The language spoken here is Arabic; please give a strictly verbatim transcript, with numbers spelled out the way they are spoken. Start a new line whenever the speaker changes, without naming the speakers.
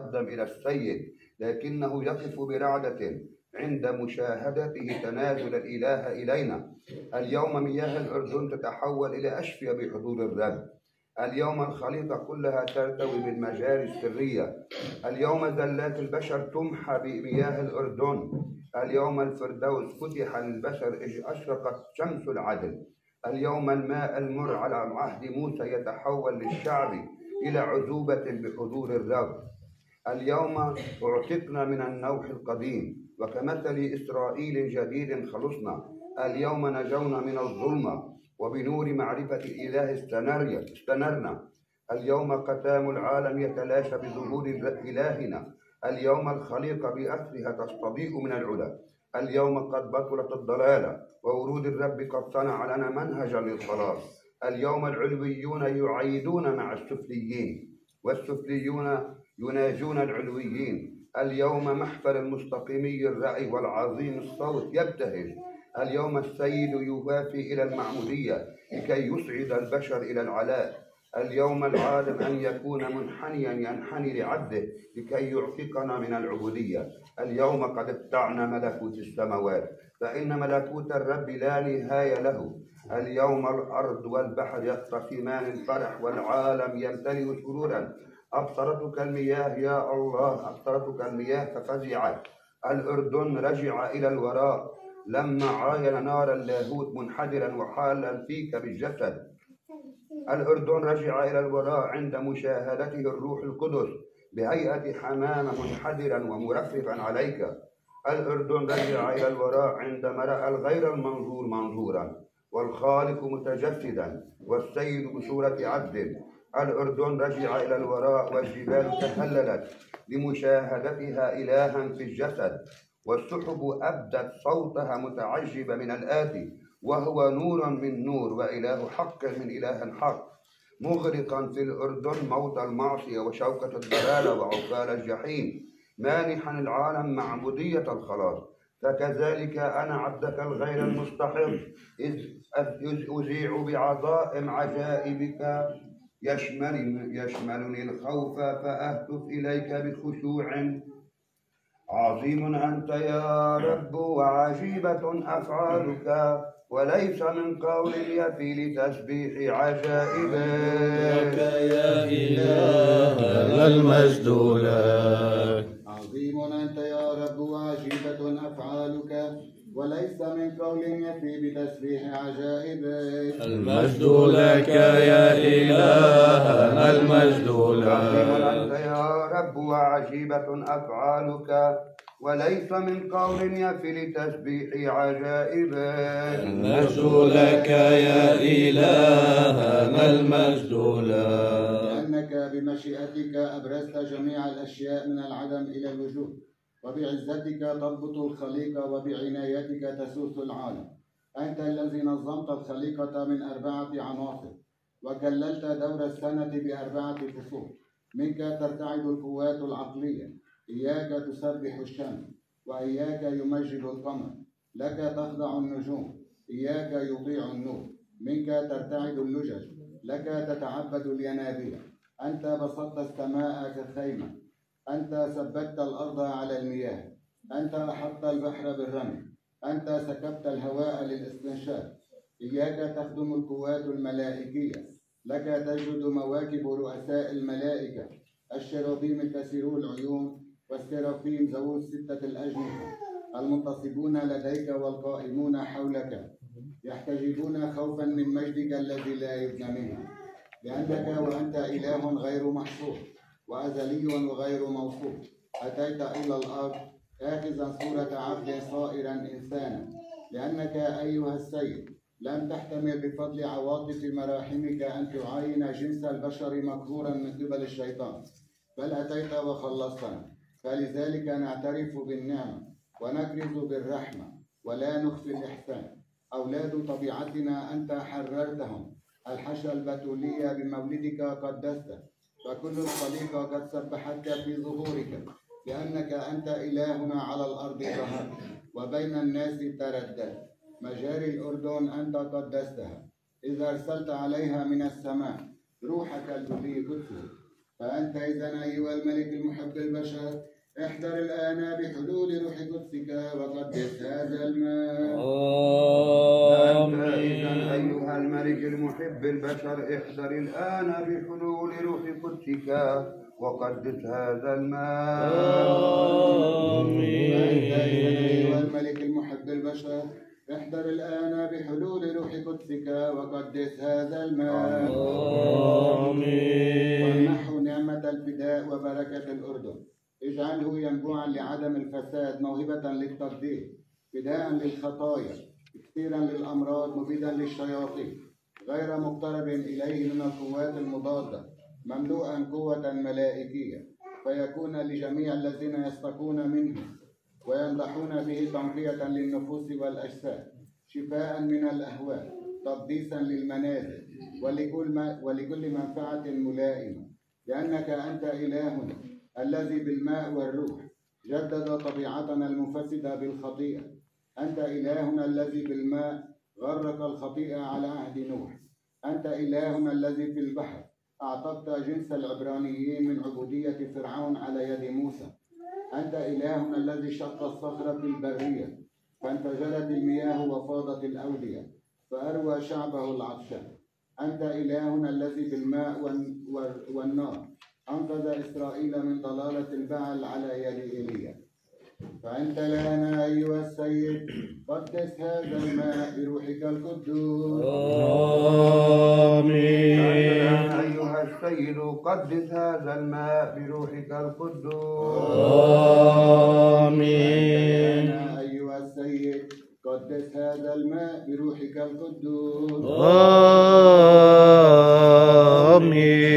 يتقدم إلى السيد، لكنه يقف برعدة عند مشاهدته تنازل الإله إلينا. اليوم مياه الأردن تتحول إلى أشفية بحضور الرب. اليوم الخليقة كلها ترتوي بالمجاري السرية. اليوم زلات البشر تمحى بمياه الأردن. اليوم الفردوس فتح للبشر إذ أشرقت شمس العدل. اليوم الماء المر على عهد موسى يتحول للشعب إلى عذوبة بحضور الرب. اليوم اعتقنا من النوح القديم، وكمثل إسرائيل جديد خلصنا. اليوم نجونا من الظلمة، وبنور معرفة الإله استنرنا. اليوم قتام العالم يتلاشى بظهور إلهنا. اليوم الخليقة بأسرها تستضيء من العلا. اليوم قد بطلت الضلالة، وورود الرب قد صنع لنا منهجا للخلاص. اليوم العلويون يعيدون مع السفليين، والسفليون يناجون العلويين. اليوم محفل المستقيمي الرأي والعظيم الصوت يبتهج. اليوم السيد يوافي إلى المعمودية لكي يصعد البشر إلى العلاء. اليوم العالم أن يكون منحنيا ينحني لعبده لكي يعتقنا من العبودية. اليوم قد ابتعنا ملكوت السماوات، فإن ملكوت الرب لا نهاية له. اليوم الأرض والبحر يقتسمان الفرح، والعالم يمتلئ سرورا. أبصرتك المياه يا الله، أبصرتك المياه ففزعت. الأردن رجع إلى الوراء لما عاين نار اللاهوت منحدرا وحالا فيك بالجسد. الأردن رجع إلى الوراء عند مشاهدته الروح القدس بهيئة حمام منحدرا ومرفرفا عليك. الأردن رجع إلى الوراء عندما رأى الغير المنظور منظورا، والخالق متجسدا، والسيد بصورة عبد. الأردن رجع إلى الوراء والجبال تهللت لمشاهدتها إلها في الجسد، والسحب أبدت صوتها متعجبة من الآتي، وهو نور من نور وإله حق من إله حق، مغرقا في الأردن موت المعصية وشوكة الضلالة وعقال الجحيم، مانحا العالم معمودية الخلاص. فكذلك أنا عبدك الغير المستحق إذ أذيع بعظائم عجائبك يشملني, يشملني الخوف فأهتف إليك بخشوع. عظيم أنت يا رب وعجيبة أفعالك، وليس من قول يفي لتسبيح عجائبك.
يا إله المجد لك.
عظيم أنت يا رب وعجيبة أفعالك، وليس من قول يفي بتسبيح عجائبك.
المجد لك يا إله المجد لك.
عظيم أنت يا رب وعجيبة أفعالك، وليس من قول يفي لتسبيح عجائبك.
المجد لك يا إله المجد لك.
لأنك بمشيئتك أبرزت جميع الأشياء من العدم إلى الوجود، وبعزتك تضبط الخليقة، وبعنايتك تسوس العالم. أنت الذي نظمت الخليقة من أربعة عناصر، وكللت دور السنة بأربعة فصول. منك ترتعد القوات العقلية، إياك تسبح الشمس، وإياك يمجد القمر. لك تخضع النجوم، إياك يطيع النور. منك ترتعد اللجج، لك تتعبد الينابيع. أنت بسطت السماء كخيمة، أنت ثبتت الأرض على المياه. أنت أحطت البحر بالرمل، أنت سكبت الهواء للاستنشاق. إياك تخدم القوات الملائكية، لك تسجد مواكب رؤساء الملائكة، الشراطيم الكثيرو العيون، والسرافيم ذوو الستة الأجنحة، المنتصبون لديك والقائمون حولك، يحتجبون خوفا من مجدك الذي لا يفنى منه. لأنك وأنت إله غير محصور، وأزلي وغير موصوف، أتيت إلى الأرض آخذا صورة عبد صائرا إنسانا. لأنك أيها السيد لم تحتمل بفضل عواطف مراحمك أن تعاين جنس البشر مقهورا من قبل الشيطان، بل أتيت وخلصتنا. فلذلك نعترف بالنعمة ونكرز بالرحمة ولا نخفي الإحسان. أولاد طبيعتنا أنت حررتهم، الحشا البتولية بمولدك قدست، فكل الخليقة قد سبحتك في ظهورك. لأنك أنت إلهنا على الأرض ظهرت، وبين الناس ترددت. مجاري الأردن أنت قدستها، إذا أرسلت عليها من السماء روحك الذي قدسه. فأنت إذا أيها الملك المحب البشر احذر الآن بحلول روح قدسك وقدس هذا الماء.
أنت إذا أيها الملك المحب البشر احذر الآن بحلول روح قدسك وقدس هذا الماء.
فأنت إذا أيها الملك المحب البشر احذر الآن بحلول روح قدسك وقدس هذا الماء. وامنحه نعمة الفداء وبركة الأردن، اجعله ينبوعا لعدم الفساد، موهبة للتقدير، فداء للخطايا، كثيرا للأمراض، مبيدا للشياطين، غير مقترب إليه من القوات المضادة، مملوءا قوة ملائكية، فيكون لجميع الذين يستقون منه ويمدحون به تنقية للنفوس والأجساد، شفاء من الأهواء، تقديسا للمنازل، ولكل, ولكل منفعة ملائمة، لأنك أنت إلهنا الذي بالماء والروح جدد طبيعتنا المفسدة بالخطيئة. أنت إلهنا الذي بالماء غرق الخطيئة على عهد نوح. أنت إلهنا الذي في البحر أعتقت جنس العبرانيين من عبودية فرعون على يد موسى. أنت إلهنا الذي شق الصخرة في البرية فانفجرت المياه وفاضت الأودية فأروى شعبه العطشان. أنت إلهنا الذي بالماء والنار أنقذ إسرائيل من ضلالة البعل على يد إيليا. فأنت لنا أيها السيد قدس هذا الماء بروحك القدوس.
آمين.
أيها السيد قدس هذا الماء بروحك القدوس.
آمين.
أيها السيد قدس هذا الماء بروحك القدوس.
آمين.